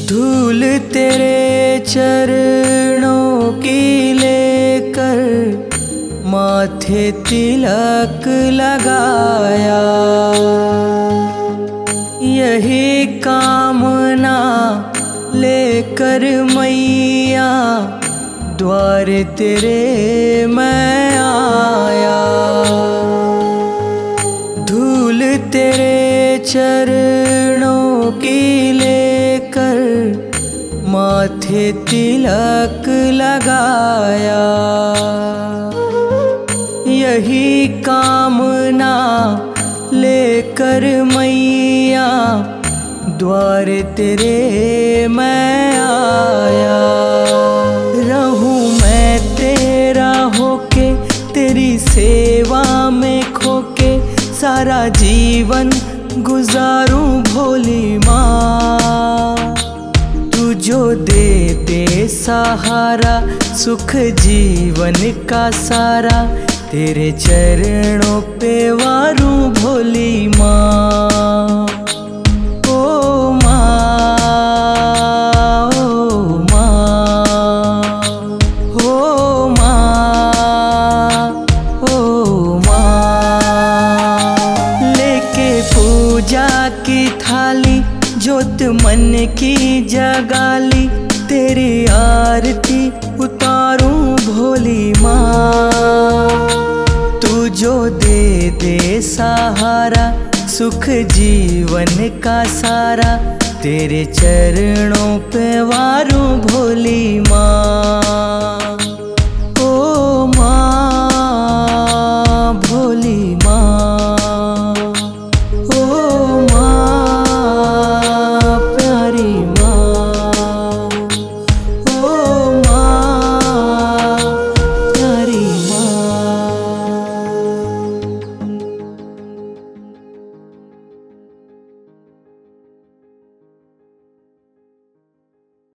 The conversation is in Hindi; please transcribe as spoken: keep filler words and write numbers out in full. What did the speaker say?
धूल तेरे चरणों की लेकर माथे तिलक लगाया। यही कामना लेकर मैया द्वार तेरे मैं आया। धूल तेरे चरणों की लेकर माथे तिलक लगाया। यही कामना लेकर मैया द्वार तेरे मैं आया। रहूं मैं तेरा होके तेरी सेवा में खोके, सारा जीवन गुजारूं भोली माँ। तू जो दे दे सहारा सुख जीवन का सारा, तेरे चरणों पे वारूं भोली माँ। ओ माँ, ओ माँ, ओ माँ, ओ माँ। लेके पूजा की थाली जोत मन की जगाली, तेरी आरती उतारूं भोली माँ। तू जो दे दे सहारा सुख जीवन का सारा, तेरे चरणों पे वारूं भोली माँ।